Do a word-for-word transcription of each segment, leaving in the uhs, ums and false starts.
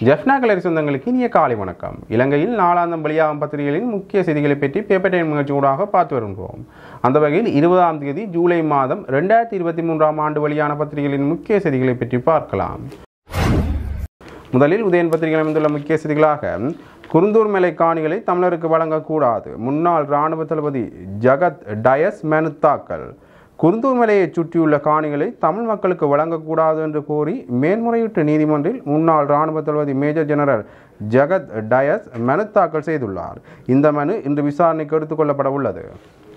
ஜெஃப்னா கலரி சொந்தங்களுக்கு இனிய காலை வணக்கம். இலங்கையில் நாளாந்தம் வெளியாகும் பத்திரிகைகளின் முக்கிய செய்திகளை பற்றி பேப்பர் டைம் நிகழ்ச்சியூடாக பார்த்து வருகிறோம். அந்த வகையில் இருபதாம் தேதி ஜூலை மாதம் இரண்டாயிரத்தி இருபத்தி மூன்றாம் ஆண்டு வெளியான பத்திரிகைகளின் முக்கிய செய்திகளை பற்றி பார்க்கலாம். முதலில் உதயன் பத்திரிகை அமைந்துள்ள முக்கிய செய்திகளாக குருந்தூர் மலை காணிகளை தமிழருக்கு வழங்கக்கூடாது, முன்னாள் இராணுவ தளபதி ஜகத் டயஸ் மனு தாக்கல். குருந்தூர் மலையை சுற்றியுள்ள காணிகளை தமிழ் மக்களுக்கு வழங்கக்கூடாது என்று கோரி மேன்முறையீட்டு நீதிமன்றில் முன்னாள் இராணுவ தளபதி மேஜர் ஜெனரல் ஜகத் டயஸ் மனு தாக்கல் செய்துள்ளார். இந்த மனு இன்று விசாரணைக்கு எடுத்துக் கொள்ளப்பட உள்ளது.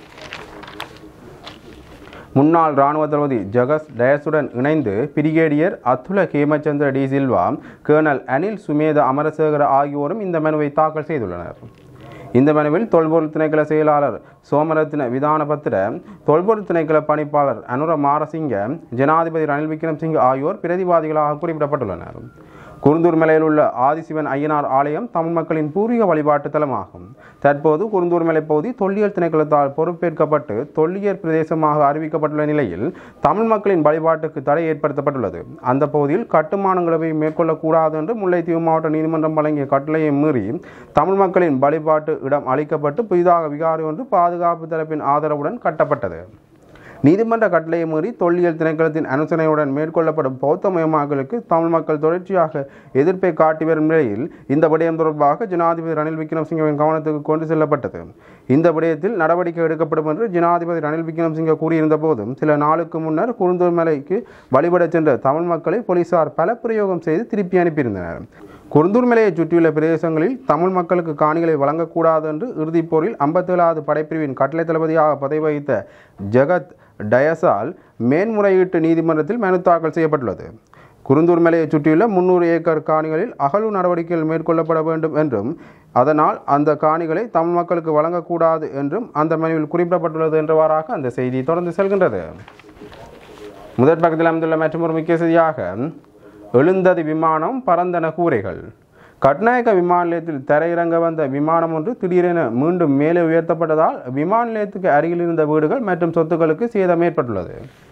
முன்னாள் இராணுவ தளபதி ஜகத் டயஸுடன் இணைந்து பிரிகேடியர் அத்துல ஹேமச்சந்திர டி சில்வா, கேர்னல் அனில் சுமேத அமரசேகர ஆகியோரும் இந்த மனுவை தாக்கல் செய்துள்ளனர். இந்த மனுவில் தொல்பொருள் திணைக்கள செயலாளர் சோமரத்ன விதான பத்திர, தொல்பொருள் திணைக்கள பணிப்பாளர் அனுர மாரசிங்க, ஜனாதிபதி ரணில் விக்ரமசிங்க ஆகியோர் பிரதிவாதிகளாக குறிப்பிடப்பட்டுள்ளனர். குருந்தூர் மலையில் உள்ள ஆதிசிவன் ஐயனார் ஆலயம் தமிழ் மக்களின் பூர்வீக வழிபாட்டு தலமாகும். தற்போது குருந்தூர் மலை பகுதி தொல்லியல் திணைக்களத்தால் பொறுப்பேற்கப்பட்டு தொல்லியல் பிரதேசமாக அறிவிக்கப்பட்டுள்ள நிலையில் தமிழ் மக்களின் வழிபாட்டுக்கு தடை ஏற்படுத்தப்பட்டுள்ளது. அந்த பகுதியில் கட்டுமானங்களை மேற்கொள்ளக்கூடாது என்று முல்லைத்தீவு மாவட்ட நீதிமன்றம் வழங்கிய கட்டளையை மீறி தமிழ் மக்களின் வழிபாட்டு இடம் அளிக்கப்பட்டு புதிதாக விகாரி ஒன்று பாதுகாப்பு தரப்பின் ஆதரவுடன் கட்டப்பட்டது. நீதிமன்ற கட்டளையை மீறி தொல்லியல் திணைக்களத்தின் அனுசரணையுடன் மேற்கொள்ளப்படும் பௌத்தமயமாக்கலுக்கு தமிழ் மக்கள் தொடர்ச்சியாக எதிர்ப்பை காட்டி வரும் நிலையில் இந்த விடயம் தொடர்பாக ஜனாதிபதி ரணில் விக்ரமசிங்கவின் கவனத்துக்கு கொண்டு செல்லப்பட்டது. இந்த விடயத்தில் நடவடிக்கை எடுக்கப்படும் என்று ஜனாதிபதி ரணில் விக்ரமசிங்க கூறியிருந்த போதும் சில நாளுக்கு முன்னர் குருந்தூர் மலைக்கு வழிபடச் சென்ற தமிழ் மக்களை போலீசார் பல பிரயோகம் செய்து திருப்பி அனுப்பியிருந்தனர். குருந்தூர் மலையை சுற்றியுள்ள பிரதேசங்களில் தமிழ் மக்களுக்கு காணிகளை வழங்கக்கூடாது என்று இறுதிப் போரில் ஐம்பத்தேழாவது படைப்பிரிவின் கட்டளை தளபதியாக பதவி வகித்த ஜகத் டயஸால் மேன்முறையீட்டு நீதிமன்றத்தில் மனு தாக்கல் செய்யப்பட்டுள்ளது. குருந்தூர் மலையை சுற்றியுள்ள முன்னூறு ஏக்கர் காணிகளில் அகழ்வு நடவடிக்கைகள் மேற்கொள்ளப்பட வேண்டும் என்றும் அதனால் அந்த காணிகளை தமிழ் மக்களுக்கு வழங்கக்கூடாது என்றும் அந்த மனுவில் குறிப்பிடப்பட்டுள்ளது என்றவாறாக அந்த செய்தி தொடர்ந்து செல்கின்றது. முதற் பக்கத்தில் அமைந்துள்ள மற்றொரு முக்கிய செய்தியாக எழுந்தது விமானம் பறந்தன கூரைகள். கட்நாயக்க விமான நிலையத்தில் தரையிறங்க வந்த விமானம் ஒன்று திடீரென மீண்டும் மேலே உயர்த்தப்பட்டதால் விமான நிலையத்துக்கு அருகில் இருந்த வீடுகள் மற்றும் சொத்துக்களுக்கு சேதம் ஏற்பட்டுள்ளது.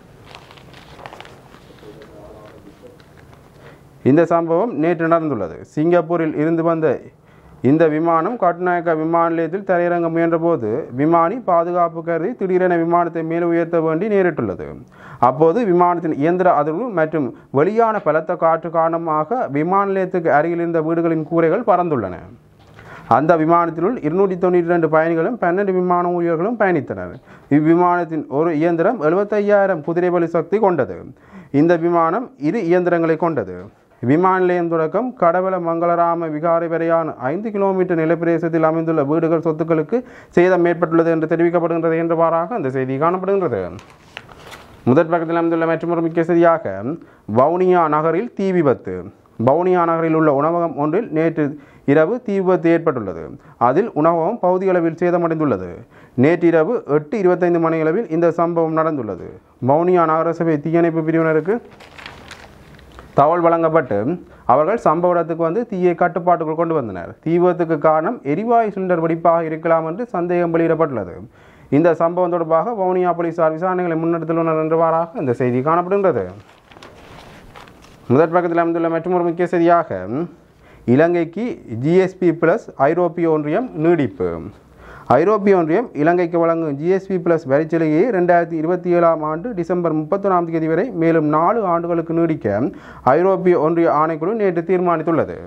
இந்த சம்பவம் நேற்று நடந்துள்ளது. சிங்கப்பூரில் இருந்து வந்த இந்த விமானம் கட்நாயக்க விமான நிலையத்தில் தரையிறங்க முயன்றபோது விமானி பாதுகாப்பு கருதி திடீரென விமானத்தை மேலே உயர்த்த வேண்டி நேரிட்டுள்ளது. அப்போது விமானத்தின் இயந்திர அதிர்வு மற்றும் வெளியான பலத்த காற்று காரணமாக விமான நிலையத்துக்கு அருகில் இருந்த வீடுகளின் கூரைகள் பறந்துள்ளன. அந்த விமானத்தினுள் இருநூற்றி தொண்ணூற்றி இரண்டு பயணிகளும் பன்னெண்டு விமான ஊழியர்களும் பயணித்தனர். இவ்விமானத்தின் ஒரு இயந்திரம் எழுபத்தையாயிரம் குதிரை வலி சக்தி கொண்டது. இந்த விமானம் இரு இயந்திரங்களை கொண்டது. விமான நிலையம் தொடக்கம் கடவள மங்களராம விகாரை வரையான ஐந்து கிலோமீட்டர் நிலப்பிரதேசத்தில் அமைந்துள்ள வீடுகள் சொத்துக்களுக்கு சேதம் ஏற்பட்டுள்ளது என்று தெரிவிக்கப்படுகின்றது என்றவாறாக அந்த செய்தி காணப்படுகின்றது. முதற் பக்கத்தில் அமைந்துள்ள மற்றொரு முக்கிய செய்தியாக வவுனியா நகரில் தீ விபத்து. வவுனியா நகரில் உள்ள உணவகம் ஒன்றில் நேற்று இரவு தீ விபத்து ஏற்பட்டுள்ளது. அதில் உணவகம் பகுதியளவில் சேதமடைந்துள்ளது. நேற்று இரவு எட்டு இருபத்தைந்து மணியளவில் இந்த சம்பவம் நடந்துள்ளது. வவுனியா நகரசபை தீயணைப்பு பிரிவினருக்கு தகவல் வழங்கப்பட்டு அவர்கள் சம்பவ இடத்துக்கு வந்து தீயை கட்டுப்பாட்டுக்குள் கொண்டு வந்தனர். தீ விபத்துக்கு காரணம் எரிவாயு சிலிண்டர் வெடிப்பாக இருக்கலாம் என்று சந்தேகம் வெளியிடப்பட்டுள்ளது. இந்த சம்பவம் தொடர்பாக வவுனியா போலீசார் விசாரணைகளை முன்னெடுத்துள்ளனர் என்றவாறாக இந்த செய்தி காணப்படுகின்றது. முதற் பக்கத்தில் அமைந்துள்ள மற்றொரு முக்கிய செய்தியாக இலங்கைக்கு ஜிஎஸ்பி பிளஸ் ஐரோப்பிய ஒன்றியம் நீடிப்பு. ஐரோப்பிய ஒன்றியம் இலங்கைக்கு வழங்கும் ஜிஎஸ்பி பிளஸ் வரிச்சலுகையை ரெண்டாயிரத்தி இருபத்தி ஏழாம் ஆண்டு டிசம்பர் முப்பத்தொன்னாம் தேதி வரை மேலும் நாலு ஆண்டுகளுக்கு நீடிக்க ஐரோப்பிய ஒன்றிய ஆணைக்குழு நேற்று தீர்மானித்துள்ளது.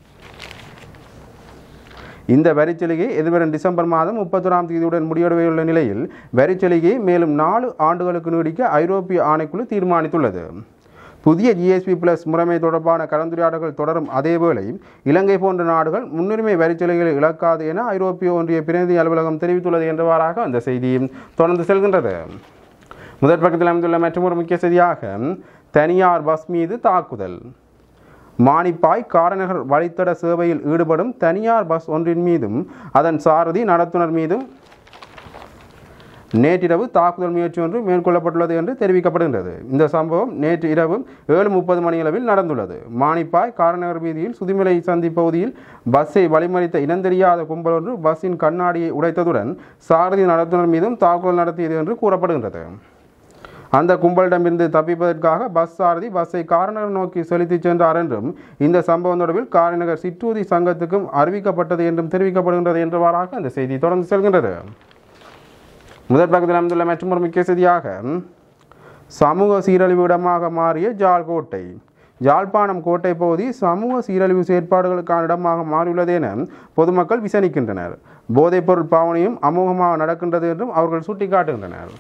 இந்த வரிச்சலுகை எதிர்வரும் டிசம்பர் மாதம் முப்பத்தொராம் தேதியுடன் முடிவடையுள்ள நிலையில் வரிச்சலுகையை மேலும் நாலு ஆண்டுகளுக்கு நீடிக்க ஐரோப்பிய ஆணைக்குழு தீர்மானித்துள்ளது. புதிய ஜிஎஸ்பி பிளஸ் முறைமை தொடர்பான கலந்துரையாடல்கள் தொடரும். அதேவேளை இலங்கை போன்ற நாடுகள் முன்னுரிமை வரிச்சலுகைகளை இழக்காது என ஐரோப்பிய ஒன்றிய பிரதிநிதி அலுவலகம் தெரிவித்துள்ளது என்றவாறாக அந்த செய்தியும் தொடர்ந்து செல்கின்றது. முதற் பக்கத்தில் அமைந்துள்ள மற்றொரு முக்கிய செய்தியாக தனியார் பஸ் மீது தாக்குதல். மானிப்பாய் காரநகர் வழித்தட சேவையில் ஈடுபடும் தனியார் பஸ் ஒன்றின் மீதும் அதன் சாரதி நடத்துனர் மீதும் நேற்றிரவு தாக்குதல் முயற்சி ஒன்று மேற்கொள்ளப்பட்டுள்ளது என்று தெரிவிக்கப்படுகின்றது. இந்த சம்பவம் நேற்று இரவு ஏழு முப்பது மணியளவில் நடந்துள்ளது. மானிப்பாய் காரநகர் வீதியில் சுதிமலை சந்தி பகுதியில் பஸ்ஸை வழிமறித்த இனந்தெரியாத கும்பல் ஒன்று பஸ்ஸின் கண்ணாடியை உடைத்ததுடன் சாரதி நடத்துனர் மீதும் தாக்குதல் நடத்தியது என்று கூறப்படுகின்றது. அந்த கும்பலிடமிருந்து தப்பிப்பதற்காக பஸ் சாரதி பஸ்ஸை காரைநகர் நோக்கி செலுத்திச் சென்றார் என்றும் இந்த சம்பவம் தொடர்பில் காரைநகர் சிற்றூதி சங்கத்துக்கும் அறிவிக்கப்பட்டது என்றும் தெரிவிக்கப்படுகின்றது என்றவாறாக அந்த செய்தி தொடர்ந்து செல்கின்றது. முதற் பக்கத்தில் அமைந்துள்ள மற்றொரு முக்கிய செய்தியாக சமூக சீரழிவு இடமாக மாறிய ஜாழ் கோட்டை. யாழ்ப்பாணம் கோட்டை பகுதி சமூக சீரழிவு செயற்பாடுகளுக்கான இடமாக மாறியுள்ளது என பொதுமக்கள் விசனிக்கின்றனர். போதைப்பொருள் பாவனையும் அமோகமாக நடக்கின்றது என்றும் அவர்கள் சுட்டிக்காட்டுகின்றனர்.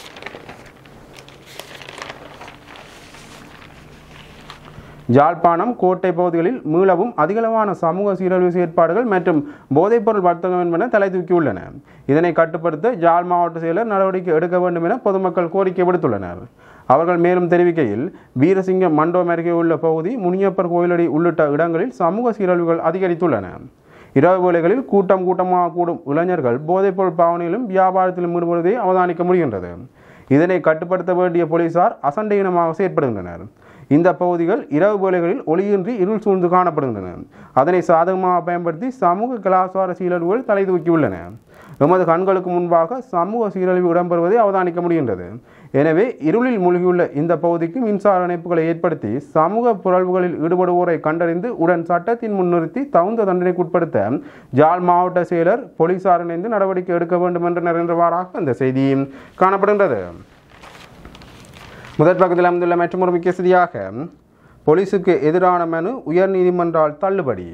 யாழ்ப்பாணம் கோட்டை பகுதிகளில் மீளவும் அதிகளவான சமூக சீரழிவு செயற்பாடுகள் மற்றும் போதைப்பொருள் வர்த்தகம் என்பன தலை தூக்கியுள்ளன. இதனை கட்டுப்படுத்த யாழ் மாவட்ட செயலர் நடவடிக்கை எடுக்க வேண்டும் என பொதுமக்கள் கோரிக்கை விடுத்துள்ளனர். அவர்கள் மேலும் தெரிவிக்கையில் வீரசிங்கம் மண்டபம் அருகே உள்ள பகுதி முனியப்பர் கோயிலடி உள்ளிட்ட இடங்களில் சமூக சீரழிவுகள் அதிகரித்துள்ளன. இரவு வேளைகளில் கூட்டம் கூட்டமாக கூடும் இளைஞர்கள் போதைப்பொருள் பாவனையிலும் வியாபாரத்திலும் ஈடுபடுவதை அவதானிக்க முடிகின்றது. இதனை கட்டுப்படுத்த வேண்டிய போலீசார் அசண்டையினமாக செயற்படுகின்றனர். இந்த பகுதிகள் இரவு வேளைகளில் ஒளியின்றி இருள் சூழ்ந்து காணப்படுகின்றன. அதனை சாதகமாக பயன்படுத்தி சமூக கலாச்சார சீரழிவுகள் தலை தூக்கியுள்ளன. எமது கண்களுக்கு முன்பாக சமூக சீரழிவு இடம்பெறுவதை அவதானிக்க முடிகின்றது. எனவே இருளில் மூழ்கியுள்ள இந்த பகுதிக்கு மின்சார இணைப்புகளை ஏற்படுத்தி சமூக புரள்வுகளில் ஈடுபடுவோரை கண்டறிந்து உடன் சட்டத்தின் முன்னிறுத்தி தகுந்த தண்டனைக்குட்படுத்த யாழ் மாவட்ட செயலர் போலீசார் இணைந்து நடவடிக்கை எடுக்க வேண்டும் என்றனர் என்றவாறாக அந்த செய்தி காணப்படுகின்றது. முதற் பக்கத்தில் அமைந்துள்ள மற்றொரு முக்கிய செய்தியாக போலீசுக்கு எதிரான மனு உயர் நீதிமன்றால் தள்ளுபடி.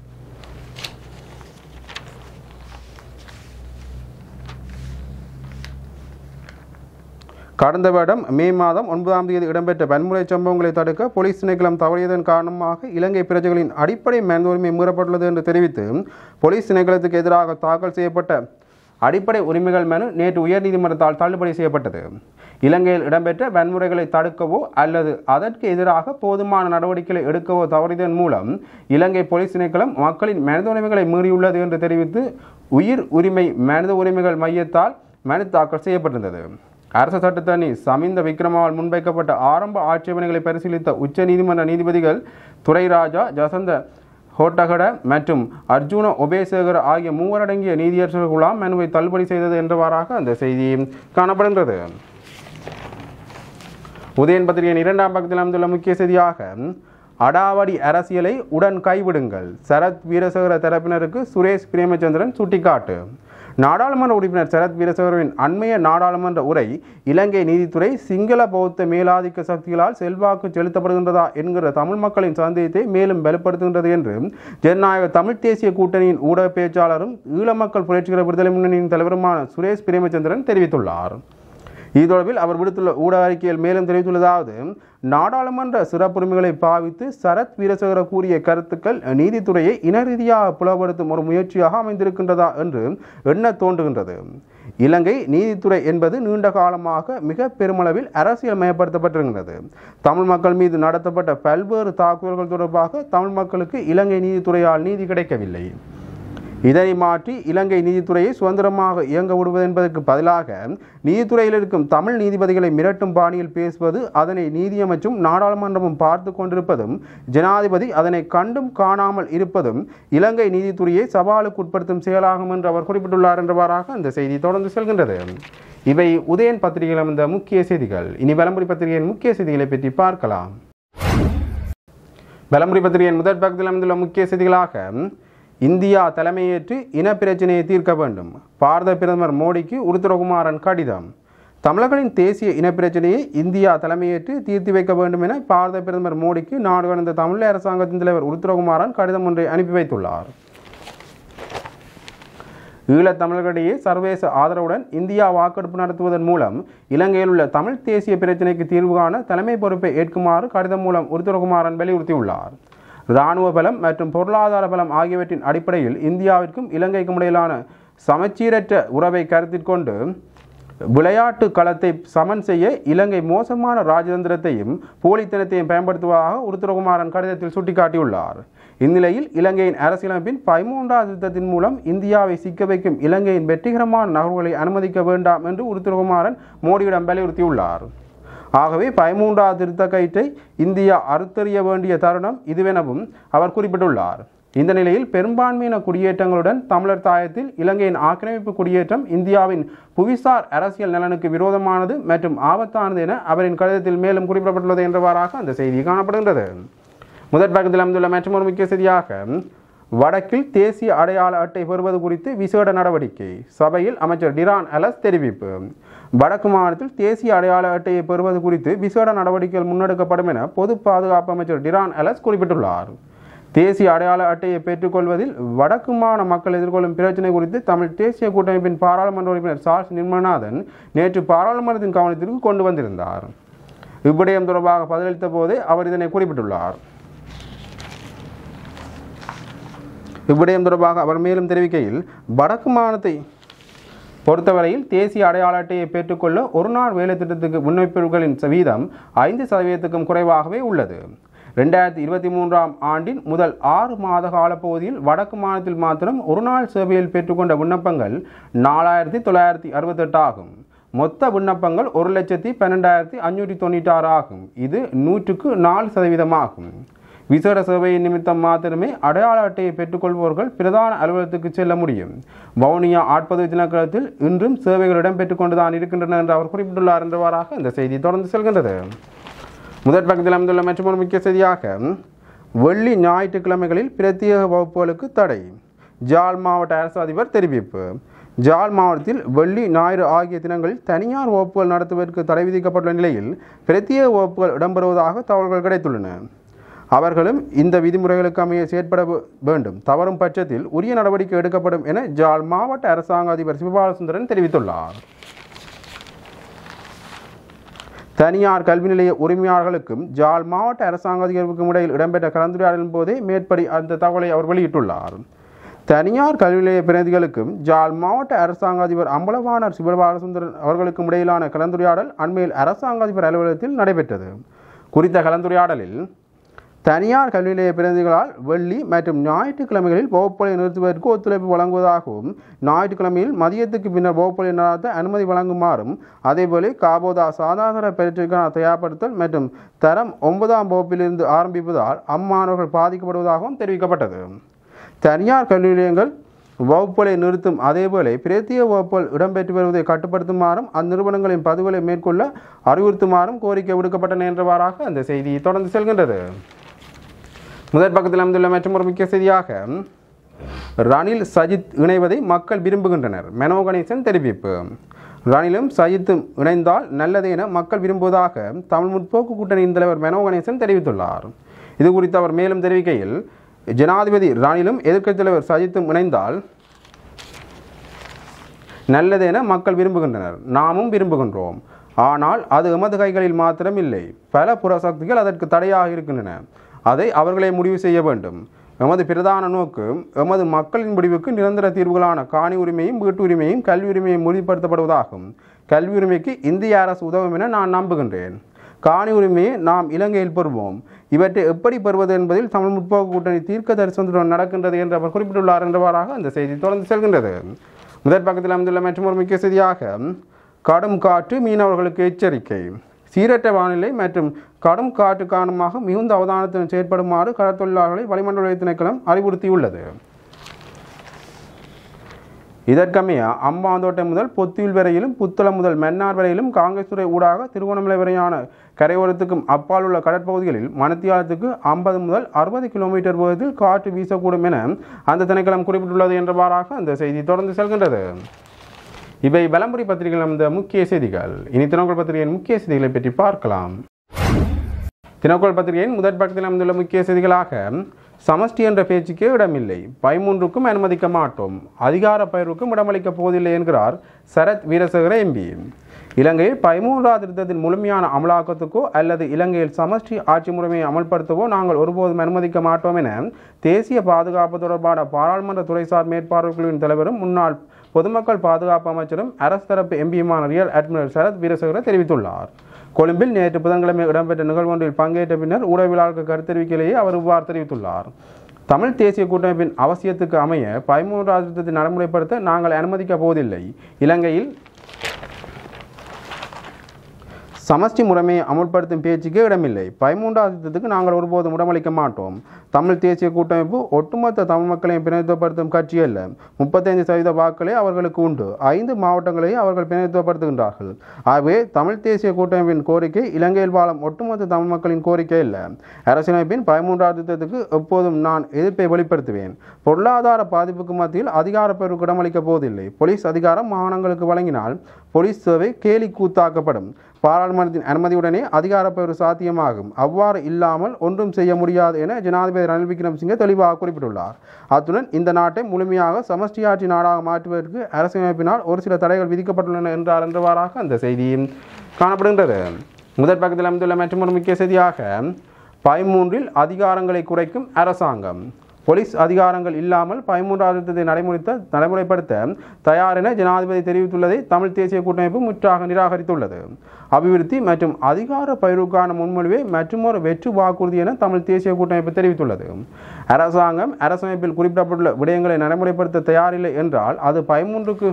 கடந்த வருடம் மே மாதம் ஒன்பதாம் தேதி இடம்பெற்ற வன்முறை சம்பவங்களை தடுக்க போலீஸ் திணைக்களம் தவறியதன் காரணமாக இலங்கை பிரஜைகளின் அடிப்படை மனித உரிமை மீறப்பட்டுள்ளது என்று தெரிவித்து போலீஸ் திணைக்களத்துக்கு எதிராக தாக்கல் செய்யப்பட்ட அடிப்படை உரிமைகள் மனு நேற்று உயர்நீதிமன்றத்தால் தள்ளுபடி செய்யப்பட்டது. இலங்கையில் இடம்பெற்ற வன்முறைகளை தடுக்கவோ அல்லது அதற்கு எதிராக போதுமான நடவடிக்கைகளை எடுக்கவோ தவறியதன் மூலம் இலங்கை போலீஸ் திணைக்களம் மக்களின் மனித உரிமைகளை மீறியுள்ளது என்று தெரிவித்து உயிர் உரிமை மனித உரிமைகள் மையத்தால் மனு தாக்கல் செய்யப்பட்டிருந்தது. அரசு சட்டத்தரணி சமிந்த விக்ரமாவால் முன்வைக்கப்பட்ட ஆரம்ப ஆட்சேபனைகளை பரிசீலித்த உச்ச நீதிமன்ற நீதிபதிகள் துரைராஜா, ஜசந்த ஹோட்டகட மற்றும் அர்ஜுன ஒபேசேகர் ஆகிய மூவரடங்கிய நீதியரசர்கள் குழாம் மனுவை தள்ளுபடி செய்தது என்றவாறாக அந்த செய்தி காணப்படுகின்றது. உதயன் பத்திரிகையின் இரண்டாம் பக்கத்தில் அமைந்துள்ள முக்கிய செய்தியாக அடாவடி அரசியலை உடன் கைவிடுங்கள், சரத் வீரசேகர தரப்பினருக்கு சுரேஷ் பிரேமச்சந்திரன் சுட்டிக்காட்டு. நாடாளுமன்ற உறுப்பினர் சரத் வீரசேகரவின் அண்மைய நாடாளுமன்ற உரை இலங்கை நீதித்துறை சிங்கள பௌத்த மேலாதிக்க சக்திகளால் செல்வாக்கு செலுத்தப்படுகின்றதா என்கிற தமிழ் மக்களின் சந்தேகத்தை மேலும் பலப்படுத்துகின்றது என்று ஜனநாயக தமிழ் தேசிய கூட்டணியின் ஊடக பேச்சாளரும் ஈழ மக்கள் புரட்சிகர விடுதலை முன்னணியின் தலைவருமான சுரேஷ் பிரேமச்சந்திரன் தெரிவித்துள்ளார். இது தொடர்பில் அவர் விடுத்துள்ள ஊடக அறிக்கையில் மேலும் தெரிவித்துள்ளதாவது, நாடாளுமன்ற சிறப்புரிமைகளை பாவித்து சரத் வீரசேகர கூறிய கருத்துக்கள் நீதித்துறையை இன ரீதியாக புலப்படுத்தும் ஒரு முயற்சியாக அமைந்திருக்கின்றதா என்று எண்ண தோன்றுகின்றது. இலங்கை நீதித்துறை என்பது நீண்ட காலமாக மிக பெருமளவில் அரசியல் மயப்படுத்தப்பட்டிருக்கின்றது. தமிழ் மக்கள் மீது நடத்தப்பட்ட பல்வேறு தாக்குதல்கள் தொடர்பாக தமிழ் மக்களுக்கு இலங்கை நீதித்துறையால் நீதி கிடைக்கவில்லை. இதனை மாற்றி இலங்கை நீதித்துறையை சுதந்திரமாக இயங்க விடுவது என்பதற்கு பதிலாக நீதித்துறையில் இருக்கும் தமிழ் நீதிபதிகளை மிரட்டும் பாணியில் பேசுவது, அதனை நீதியமைச்சும் நாடாளுமன்றமும் பார்த்து கொண்டிருப்பதும் ஜனாதிபதி அதனை கண்டும் காணாமல் இருப்பதும் இலங்கை நீதித்துறையை சவாலுக்கு உட்படுத்தும் செயலாகும் என்று அவர் குறிப்பிட்டுள்ளார் என்றவாறாக அந்த செய்தி தொடர்ந்து செல்கின்றது. இவை உதயன் பத்திரிகையில் அமைந்த முக்கிய செய்திகள். இனி வலம்புரி பத்திரிகையின் முக்கிய செய்திகளை பற்றி பார்க்கலாம். வலம்புரி பத்திரிகையின் முதற் பக்கத்தில் அமைந்துள்ள முக்கிய செய்திகளாக இந்தியா தலைமையேற்று இன பிரச்சினையை தீர்க்க வேண்டும், பாரத பிரதமர் மோடிக்கு உருத்திரகுமாரன் கடிதம். தமிழர்களின் தேசிய இன பிரச்சினையை இந்தியா தலைமையேற்று தீர்த்து வைக்க வேண்டும் என பாரத பிரதமர் மோடிக்கு நாடு கடந்த தமிழக அரசாங்கத்தின் தலைவர் உருத்திரகுமாரன் கடிதம் ஒன்றை அனுப்பி வைத்துள்ளார். ஈழத் தமிழர்களிடையே சர்வதேச ஆதரவுடன் இந்தியா வாக்கெடுப்பு நடத்துவதன் மூலம் இலங்கையில் உள்ள தமிழ் தேசிய பிரச்சினைக்கு தீர்வு காண தலைமை பொறுப்பை ஏற்குமாறு கடிதம் மூலம் உருத்திரகுமாரன் வலியுறுத்தியுள்ளார். இராணுவ பலம் மற்றும் பொருளாதார பலம் ஆகியவற்றின் அடிப்படையில் இந்தியாவிற்கும் இலங்கைக்கும் இடையிலான சமச்சீரற்ற உறவை கருத்தில் கொண்டு விளையாட்டு களத்தை சமன் செய்ய இலங்கை மோசமான ராஜதந்திரத்தையும் போலித்தனத்தையும் பயன்படுத்துவதாக உருத்திரகுமாரன் கடிதத்தில் சுட்டிக்காட்டியுள்ளார். இந்நிலையில் இலங்கையின் அரசியலமைப்பின் பதிமூன்றாவது திருத்தத்தின் மூலம் இந்தியாவை சிக்க வைக்கும் இலங்கையின் வெற்றிகரமான நகர்வுகளை அனுமதிக்க வேண்டாம் என்று உருத்திரகுமாரன் மோடியிடம் வலியுறுத்தியுள்ளார். ஆகவே பதிமூன்றாவது திருத்த கயிற்றை இந்தியா அறுத்தறிய வேண்டிய தருணம் இதுவெனவும் அவர் குறிப்பிட்டுள்ளார். இந்த நிலையில் பெரும்பான்மையான குடியேற்றங்களுடன் தமிழர் தாயத்தில் இலங்கையின் ஆக்கிரமிப்பு குடியேற்றம் இந்தியாவின் புவிசார் அரசியல் நலனுக்கு விரோதமானது மற்றும் ஆபத்தானது என அவரின் கடிதத்தில் மேலும் குறிப்பிடப்பட்டுள்ளது என்றவாறாக அந்த செய்தி காணப்படுகின்றது. முதற் பக்கத்தில் அமைந்துள்ள மற்றொரு முக்கிய செய்தியாக வடக்கில் தேசிய அடையாள அட்டை பெறுவது குறித்து விசேட நடவடிக்கை சபையில் அமைச்சர் டிரான் அலஸ் தெரிவிப்பு. வடக்கு மாநிலத்தில் தேசிய அடையாள அட்டையை பெறுவது குறித்து விசேட நடவடிக்கைகள் முன்னெடுக்கப்படும் என பொது பாதுகாப்பு அமைச்சர் டிரான் அலஸ் குறிப்பிட்டுள்ளார். தேசிய அடையாள அட்டையை பெற்றுக்கொள்வதில் வடக்கு மாநில மக்கள் எதிர்கொள்ளும் பிரச்சினை குறித்து தமிழ் தேசிய கூட்டமைப்பின் பாராளுமன்ற உறுப்பினர் சார்ஸ் நிர்மலநாதன் நேற்று பாராளுமன்றத்தின் கவனத்திற்கு கொண்டு வந்திருந்தார். இவ்விடயம் தொடர்பாக பதிலளித்த போதே அவர் இதனை குறிப்பிட்டுள்ளார். இவ்விடயம் தொடர்பாக அவர் மேலும் தெரிவிக்கையில் வடக்கு மாநிலத்தை பொறுத்தவரையில் தேசிய அடையாள அட்டையை பெற்றுக்கொள்ள ஒரு நாள் வேலை திட்டத்துக்கு விண்ணப்பிப்புகளின் வீதம் ஐந்து சதவீதத்துக்கும் குறைவாகவே உள்ளது. ரெண்டாயிரத்தி இருபத்தி மூன்றாம் ஆண்டின் முதல் ஆறு மாத காலப்பகுதியில் வடக்கு மாநிலத்தில் மாத்திரம் ஒரு நாள் சேவையில் பெற்றுக்கொண்ட விண்ணப்பங்கள் நாலாயிரத்தி தொள்ளாயிரத்தி அறுபத்தி எட்டு ஆகும். மொத்த விண்ணப்பங்கள் ஒரு லட்சத்தி பன்னெண்டாயிரத்தி அஞ்சூற்றி தொண்ணூற்றி ஆறு ஆகும். இது நூற்றுக்கு நாலு சதவீதமாகும். விசேட சேவையின் நிமித்தம் மாத்திரமே அடையாள அட்டையை பெற்றுக்கொள்பவர்கள் பிரதான அலுவலகத்துக்கு செல்ல முடியும். வவுனியா ஆட்பதவி திணைக்களத்தில் இன்றும் சேவைகள் இடம்பெற்றுக் கொண்டுதான் இருக்கின்றன என்று அவர் குறிப்பிட்டுள்ளார் என்றவாறாக இந்த செய்தி தொடர்ந்து செல்கின்றது. முதற் பக்கத்தில் அமைந்துள்ள மற்றொரு முக்கிய செய்தியாக வெள்ளி ஞாயிற்றுக்கிழமைகளில் பிரத்யேக வகுப்புகளுக்கு தடை ஜாழ் மாவட்ட அரசு அதிபர் தெரிவிப்பு. ஜாழ் மாவட்டத்தில் வெள்ளி ஞாயிறு ஆகிய தினங்களில் தனியார் வகுப்புகள் நடத்துவதற்கு தடை விதிக்கப்பட்டுள்ள நிலையில் பிரத்யேக வகுப்புகள் இடம்பெறுவதாக தகவல்கள் கிடைத்துள்ளன. அவர்களும் இந்த விதிமுறைகளுக்கு அமைய செயற்பட வேண்டும். தவறும் பட்சத்தில் உரிய நடவடிக்கை எடுக்கப்படும் என ஜாழ் மாவட்ட அரசாங்க அதிபர் சிவபாலசுந்தரன் தெரிவித்துள்ளார். தனியார் கல்வி நிலைய உரிமையாளர்களுக்கும் ஜாழ் மாவட்ட அரசாங்க அதிகாரிகளுக்கும் இடையில் இடம்பெற்ற கலந்துரையாடலின் போதே மேற்படி அந்த தகவலை அவர் வெளியிட்டுள்ளார். தனியார் கல்வி நிலைய பிரதிகளுக்கும் ஜாழ் மாவட்ட அரசாங்க அதிபர் அம்பலவாணர் சிவபாலசுந்தரன் அவர்களுக்கும் இடையிலான கலந்துரையாடல் அண்மையில் அரசாங்க அதிபர் அலுவலகத்தில் நடைபெற்றது. குறித்த கலந்துரையாடலில் தனியார் கல்வி நிலைய பிரதிகளால் வெள்ளி மற்றும் ஞாயிற்றுக்கிழமைகளில் வகுப்புகளை நிறுத்துவதற்கு ஒத்துழைப்பு வழங்குவதாகவும் ஞாயிற்றுக்கிழமையில் மதியத்துக்கு பின்னர் வகுப்புகளை நடத்த அனுமதி வழங்குமாறும் அதேபோல காபோதா சாதாரண பரீட்சைக்கான தயார்படுத்தல் மற்றும் தரம் ஒன்பதாம் வகுப்பிலிருந்து ஆரம்பிப்பதால் அம்மாணவர்கள் பாதிக்கப்படுவதாகவும் தெரிவிக்கப்பட்டது. தனியார் கல்வி நிலையங்கள் வகுப்புகளை நிறுத்தும் அதேபோல பிரத்யேக வகுப்புகள் இடம்பெற்று வருவதை கட்டுப்படுத்துமாறும் அந்நிறுவனங்களின் பதிவுகளை மேற்கொள்ள அறிவுறுத்துமாறும் கோரிக்கை விடுக்கப்பட்டன என்றவாறாக அந்த செய்தி தொடர்ந்து செல்கின்றது. முதற் பக்கத்தில் அமைந்துள்ள மற்றொரு முக்கிய செய்தியாக ரணில் சஜித் இணைவதை மக்கள் விரும்புகின்றனர் மெனோ கணேசன் தெரிவிப்பு. ரணிலும் சஜித்தும் இணைந்தால் நல்லது என மக்கள் விரும்புவதாக தமிழ் முற்போக்கு கூட்டணியின் தலைவர் மெனோ கணேசன் தெரிவித்துள்ளார். இது குறித்து அவர் மேலும் தெரிவிக்கையில் ஜனாதிபதி ரணிலும் எதிர்க்கட்சித் தலைவர் சஜித்தும் இணைந்தால் நல்லது என மக்கள் விரும்புகின்றனர். நாமும் விரும்புகின்றோம். ஆனால் அது எமது கைகளில் மாத்திரம் இல்லை. பல புறசக்திகள் அதற்கு தடையாக இருக்கின்றன. அதை அவர்களே முடிவு செய்ய வேண்டும். எமது பிரதான நோக்கு எமது மக்களின் முடிவுக்கு நிரந்தர தீர்வுகளான காணி உரிமையும் வீட்டு உரிமையும் கல்வி உரிமையும் உறுதிப்படுத்தப்படுவதாகும். கல்வி உரிமைக்கு இந்திய அரசு உதவும் என நான் நம்புகின்றேன். காணி உரிமையை நாம் இலங்கையில் பெறுவோம். இவற்றை எப்படி பெறுவது என்பதில் தமிழ் முற்போக்கு கூட்டணி தீர்க்க தரிசனத்துடன் நடக்கின்றது என்று அவர் குறிப்பிட்டுள்ளார் என்றவாறாக அந்த செய்தி தொடர்ந்து செல்கின்றது. முதற் பக்கத்தில் அமைந்துள்ள மற்றொரு முக்கிய செய்தியாக கடும் காற்று மீனவர்களுக்கு எச்சரிக்கை. சீரற்ற வானிலை மற்றும் கடும் காற்று காரணமாக மிகுந்த அவதானத்துடன் செயற்படுமாறு கடற்தொழிலாளர்களை வளிமண்டல திணைக்களம் அறிவுறுத்தியுள்ளது. இதற்கமைய அம்பாந்தோட்டை முதல் பொத்தியில் வரையிலும் புத்தளம் முதல் மன்னார் வரையிலும் காங்கிரஸ் துறை ஊடாக திருகோணமலை வரையான கரையோரத்துக்கும் அப்பால் உள்ள கடற்பகுதிகளில் மணித்தியாலத்துக்கு ஐம்பது முதல் அறுபது கிலோமீட்டர் வேகத்தில் காற்று வீசக்கூடும் என அந்த திணைக்களம் குறிப்பிட்டுள்ளது என்றவாறாக அந்த செய்தி தொடர்ந்து செல்கின்றது. இவை வலம்புரி பத்திரிகையில் அமைந்த முக்கிய செய்திகள். இனி தினக்குள் பத்திரிகையின் முக்கிய செய்திகளை பற்றி பார்க்கலாம். தினக்குள் பத்திரிகையின் முதற் பக்கத்தில் அமைந்துள்ள முக்கிய செய்திகளாக சமஷ்டி என்ற பேச்சுக்கே இடமில்லை, பதிமூன்றுக்கும் அனுமதிக்க மாட்டோம், அதிகார பயிர்வுக்கும் இடமளிக்கப் போவதில்லை என்கிறார் சரத் வீரசேகர எம்பி. இலங்கையில் பதிமூன்றாவது திருத்தத்தின் முழுமையான அமலாக்கத்துக்கோ அல்லது இலங்கையில் சமஷ்டி ஆட்சி முறைமையை அமல்படுத்தவோ நாங்கள் ஒருபோதும் அனுமதிக்க மாட்டோம் என தேசிய பாதுகாப்பு தொடர்பான பாராளுமன்ற துறைசார் மேற்பார்வை குழுவின் தலைவரும் முன்னாள் பொதுமக்கள் பாதுகாப்பு அமைச்சரும் அரசு தரப்பு எம்பியுமான ரியல் அட்மிரல் சரத் வீரசேகர தெரிவித்துள்ளார். கொழும்பில் நேற்று புதன்கிழமை இடம்பெற்ற நிகழ்வு ஒன்றில் பங்கேற்ற பின்னர் ஊடகவியலாளருக்கு கருத்தெரிவிக்கையிலேயே அவர் இவ்வாறு தெரிவித்துள்ளார். தமிழ் தேசிய கூட்டமைப்பின் அவசியத்துக்கு அமைய பதிமூன்றாவது திருத்தத்தை நடைமுறைப்படுத்த நாங்கள் அனுமதிக்கப் போவதில்லை. இலங்கையில் சமஷ்டி முறைமையை அமுல்படுத்தும் பேச்சுக்கே இடமில்லை. பதிமூன்றாவது திட்டத்துக்கு நாங்கள் ஒருபோதும் இடமளிக்க மாட்டோம். தமிழ் தேசிய கூட்டமைப்பு ஒட்டுமொத்த தமிழ் மக்களையும் பிரதிநிதித்துவப்படுத்தும் கட்சி அல்ல. முப்பத்தைந்து சதவீத வாக்களே அவர்களுக்கு உண்டு. ஐந்து மாவட்டங்களையும் அவர்கள் பிரதிநிதித்துவப்படுத்துகின்றார்கள். ஆகவே தமிழ் தேசிய கூட்டமைப்பின் கோரிக்கை இலங்கையில் வாழும் ஒட்டுமொத்த தமிழ் மக்களின் கோரிக்கை அல்ல. அரசியலமைப்பின் பதிமூன்றாவது திட்டத்துக்கு எப்போதும் நான் எதிர்ப்பை வெளிப்படுத்துவேன். பொருளாதார பாதிப்புக்கு மத்தியில் அதிகாரப்பெருக்கு இடமளிக்கப் போவதில்லை. போலீஸ் அதிகாரம் மாகாணங்களுக்கு வழங்கினால் போலீஸ் சேவை கேலி கூத்தாக்கப்படும். பாராளுமன்றத்தின் அனுமதியுடனே அதிகாரப்பெரு சாத்தியமாகும். அவ்வாறு இல்லாமல் ஒன்றும் செய்ய முடியாது என ஜனாதிபதி ரணில் விக்ரமசிங்கே தெளிவாக குறிப்பிட்டுள்ளார். அத்துடன் இந்த நாட்டை முழுமையாக சமஷ்டியாட்சி நாடாக மாற்றுவதற்கு அரசியலமைப்பினால் ஒரு சில தடைகள் விதிக்கப்பட்டுள்ளன என்றார் என்றவாறாக அந்த செய்தியும் காணப்படுகின்றது. முதற் பக்கத்தில் அமைந்துள்ள மற்றொரு முக்கிய செய்தியாக பதிமூன்றில் அதிகாரங்களை குறைக்கும் அரசாங்கம். போலீஸ் அதிகாரங்கள் இல்லாமல் பதிமூன்றாவது திட்டத்தை நடைமுறைத்த நடைமுறைப்படுத்த தயார் என ஜனாதிபதி தெரிவித்துள்ளதை தமிழ் தேசிய கூட்டமைப்பு முற்றாக நிராகரித்துள்ளது. அபிவிருத்தி மற்றும் அதிகார பகிர்வுக்கான முன்மொழிவை மற்றொரு வெற்று வாக்குறுதி என தமிழ் தேசிய கூட்டமைப்பு தெரிவித்துள்ளது. அரசாங்கம் அரசமைப்பில் குறிப்பிடப்பட்டுள்ள விடயங்களை நடைமுறைப்படுத்த தயாரில்லை என்றால் அது பதிமூன்றுக்கு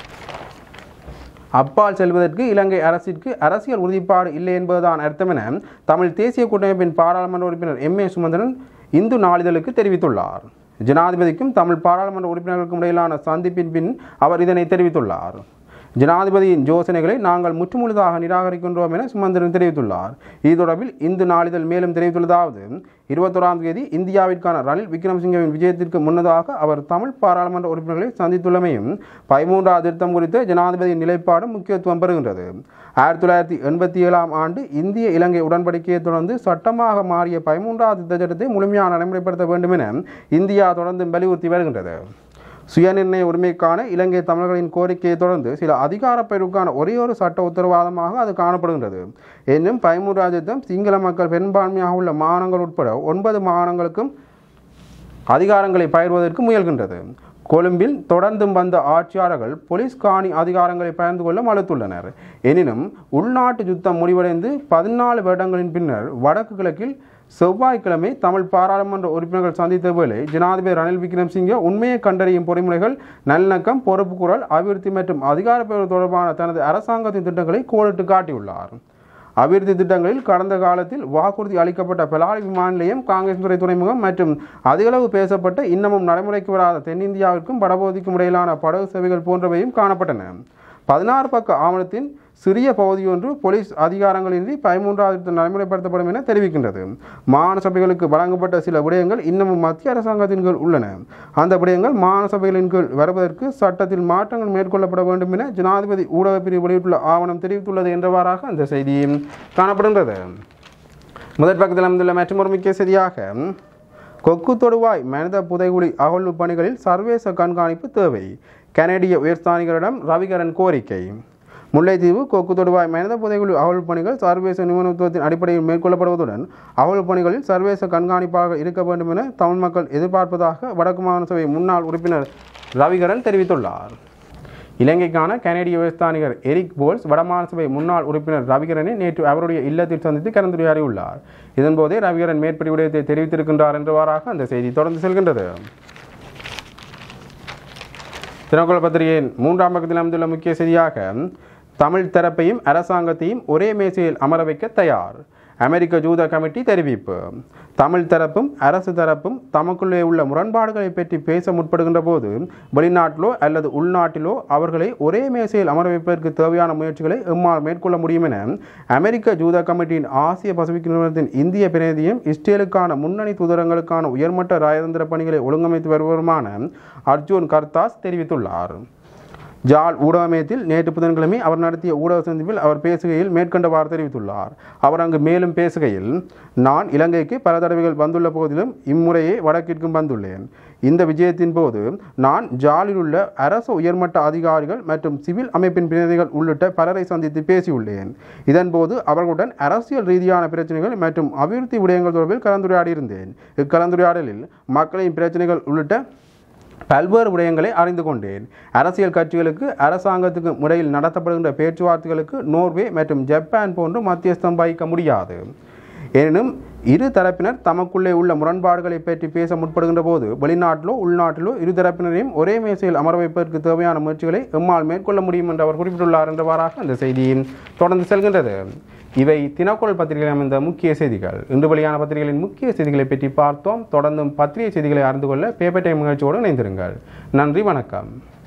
அப்பால் செல்வதற்கு இலங்கை அரசிற்கு அரசியல் உறுதிப்பாடு இல்லை என்பதுதான் அர்த்தம் என தமிழ் தேசிய கூட்டமைப்பின் பாராளுமன்ற உறுப்பினர் எம் ஏ சுமந்திரன் இந்து நாளிதழுக்கு தெரிவித்துள்ளார். ஜனாதிபதிக்கும் தமிழ் பாராளுமன்ற உறுப்பினர்களுக்கும் இடையிலான சந்திப்பின் பின் அவர் இதனை தெரிவித்துள்ளார். ஜனாதிபதியின் யோசனைகளை நாங்கள் முற்றுமுழுதாக நிராகரிக்கின்றோம் என சுமந்திரன் தெரிவித்துள்ளார். இது தொடர்பில் இந்து நாளிதழ் மேலும் தெரிவித்துள்ளதாவது, இருபத்தோராம் தேதி இந்தியாவிற்கான ரணில் விக்ரமசிங்கவின் விஜயத்திற்கு முன்னதாக அவர் தமிழ் பாராளுமன்ற உறுப்பினர்களை சந்தித்துள்ளமையும் பதிமூன்றாவது திருத்தம் குறித்த ஜனாதிபதியின் நிலைப்பாடும் முக்கியத்துவம் பெறுகின்றது. ஆயிரத்தி தொள்ளாயிரத்தி எண்பத்தி ஏழாம் ஆண்டு இந்திய இலங்கை உடன்படிக்கையை தொடர்ந்து சட்டமாக மாறிய பதிமூன்றாவது திருத்த சட்டத்தை முழுமையாக நடைமுறைப்படுத்த வேண்டும் என இந்தியா தொடர்ந்து வலியுறுத்தி வருகின்றது. சுயநிர்ணய உரிமைக்கான இலங்கை தமிழர்களின் கோரிக்கையை தொடர்ந்து சில அதிகார பயிர்வுக்கான ஒரே ஒரு சட்ட உத்தரவாதமாக அது காணப்படுகின்றது. இன்னும் பதிமூன்றாவது திருத்தம் சிங்கள மக்கள் பெரும்பான்மையாக உள்ள மாகாணங்கள் உட்பட ஒன்பது மாகாணங்களுக்கும் அதிகாரங்களை பயிர்வதற்கு முயல்கின்றது. கொழும்பில் தொடர்ந்தும் வந்த ஆட்சியாளர்கள் போலீஸ் காணி அதிகாரங்களை பகிர்ந்து கொள்ள மறுத்துள்ளனர். எனினும் உள்நாட்டு யுத்தம் முடிவடைந்து பதினாலு வருடங்களின் பின்னர் வடக்கு கிழக்கில் செவ்வாய்க்கிழமை தமிழ் பாராளுமன்ற உறுப்பினர்கள் சந்தித்த வேளை ஜனாதிபதி ரணில் விக்ரமசிங்கே உண்மையை கண்டறியும் பொறிமுறைகள், நல்லிணக்கம், பொறுப்புக்கூறல், அபிவிருத்தி மற்றும் அதிகாரப்பெயர்வு தொடர்பான தனது அரசாங்கத்தின் திட்டங்களை கோடிட்டு காட்டியுள்ளார். அபிவிருத்தி திட்டங்களில் கடந்த காலத்தில் வாக்குறுதி அளிக்கப்பட்ட பலாலி விமான நிலையம், காங்கிரஸ் துறை துறைமுகம் மற்றும் அதிகளவு பேசப்பட்ட இன்னமும் நடைமுறைக்கு வராத தென்னிந்தியாவிற்கும் வடபகுதிக்கும் இடையிலான படகு சேவைகள் போன்றவையும் காணப்பட்டன. பதினாறு பக்க ஆவணத்தின் சிறிய பகுதியொன்று போலீஸ் அதிகாரங்களின்றி பதிமூன்றாவது நடைமுறைப்படுத்தப்படும் என தெரிவிக்கின்றது. மாகாண சபைகளுக்கு வழங்கப்பட்ட சில விடயங்கள் இன்னமும் மத்திய அரசாங்கத்தின் கீழ் உள்ளன. அந்த விடயங்கள் மாகாண சபைகளின் கீழ் வருவதற்கு சட்டத்தில் மாற்றங்கள் மேற்கொள்ளப்பட வேண்டும் என ஜனாதிபதி ஊடக பிரிவு வெளியிட்டுள்ள ஆவணம் தெரிவித்துள்ளது என்றவாறாக அந்த செய்தியும் காணப்படுகின்றது. முதற் பக்கத்தில் அமைந்துள்ள மற்றொரு முக்கிய செய்தியாக கொக்கு தொடுவாய் மனித புதைகுழி அகழ்வு பணிகளில் சர்வதேச கண்காணிப்பு தேவை. கனேடிய உயர்ஸ்தானிகரிடம் ரவிகரன் கோரிக்கை. முல்லைத்தீவு கொக்கு தொடுவாய் மனித புதைகுழி அகழ்வு பணிகள் சர்வதேச நிபுணத்துவத்தின் அடிப்படையில் மேற்கொள்ளப்படுவதுடன் அகழ்வு பணிகளில் சர்வதேச கண்காணிப்பாக இருக்க வேண்டும் என தமிழ் மக்கள் எதிர்பார்ப்பதாக வடக்கு மாகாண சபை முன்னாள் உறுப்பினர் ரவிகரன் தெரிவித்துள்ளார். இலங்கைக்கான கனேடிய உயர்ஸ்தானிகர் எரிக் போல்ஸ் வடமாகாண சபை முன்னாள் உறுப்பினர் ரவிகரனை நேற்று அவருடைய இல்லத்தில் சந்தித்து கலந்துரையாடியுள்ளார். இதன்போதே ரவிகரன் மேற்படி விடயத்தை தெரிவித்திருக்கின்றார் என்றவாறாக அந்த செய்தி தொடர்ந்து செல்கின்றது. தினக்குழு பத்திரிகையின் மூன்றாம் பக்கத்தில் அமைந்துள்ள முக்கிய செய்தியாக தமிழ் தரப்பையும் அரசாங்கத்தையும் ஒரே மேசையில் அமர வைக்க தயார். அமெரிக்க ஜூத கமிட்டி தெரிவிப்பு. தமிழ் தரப்பும் அரசு தரப்பும் தமக்குள்ளே உள்ள முரண்பாடுகளை பற்றி பேச முற்படுகின்ற போது வெளிநாட்டிலோ அல்லது உள்நாட்டிலோ அவர்களை ஒரே மேசையில் அமர வைப்பதற்கு தேவையான முயற்சிகளை எம்மால் மேற்கொள்ள முடியும் என அமெரிக்க ஜூத கமிட்டியின் ஆசிய பசிபிக் நிறுவனத்தின் இந்திய பிரதிநிதியும் இஸ்ரேலுக்கான முன்னணி தூதரங்களுக்கான உயர்மட்ட ராஜதந்திர பணிகளை ஒழுங்கமைத்து வருவருமான அர்ஜுன் கர்தாஸ் தெரிவித்துள்ளார். ஜாழ் ஊடக மையத்தில் நேற்று புதன்கிழமை அவர் நடத்திய ஊடக சந்திப்பில் அவர் பேசுகையில் மேற்கண்டவாறு தெரிவித்துள்ளார். அவர் அங்கு மேலும் பேசுகையில், நான் இலங்கைக்கு பல தடவைகள் வந்துள்ள போதிலும் இம்முறையே வடக்கிற்கும் வந்துள்ளேன். இந்த விஜயத்தின் போது நான் ஜாலில் உள்ள அரசு உயர்மட்ட அதிகாரிகள் மற்றும் சிவில் அமைப்பின் பிரதிநிதிகள் உள்ளிட்ட பலரை சந்தித்து பேசியுள்ளேன். இதன்போது அவர்களுடன் அரசியல் ரீதியான பிரச்சனைகள் மற்றும் அபிவிருத்தி விடயங்கள் தொடர்பில் கலந்துரையாடியிருந்தேன். இக்கலந்துரையாடலில் மக்களின் பிரச்சனைகள் உள்ளிட்ட பல்வேறு விடயங்களை அறிந்து கொண்டேன். அரசியல் கட்சிகளுக்கு அரசாங்கத்துக்கு இடையில் நடத்தப்படுகின்ற பேச்சுவார்த்தைகளுக்கு நோர்வே மற்றும் ஜப்பான் போன்று மத்தியஸ்தம் வகிக்க முடியாது. எனினும் இரு தரப்பினர் தமக்குள்ளே உள்ள முரண்பாடுகளை பற்றி பேச முற்படுகின்ற போது வெளிநாட்டிலோ உள்நாட்டிலோ இரு தரப்பினரையும் ஒரே மேசையில் அமர வைப்பதற்கு தேவையான முயற்சிகளை எம்மால் மேற்கொள்ள முடியும் என்று அவர் குறிப்பிட்டுள்ளார் என்றவாறாக அந்த செய்தியும் தொடர்ந்து செல்கின்றது. இவை தினக்குரல் பத்திரிகையில் அமைந்த முக்கிய செய்திகள். இன்று வெளியான பத்திரிகைகளின் முக்கிய செய்திகளை பற்றி பார்த்தோம். தொடர்ந்தும் பத்திரிகை செய்திகளை அறிந்து கொள்ள பேப்பர் டைம் நிகழ்ச்சியோடு இணைந்திருங்கள். நன்றி, வணக்கம்.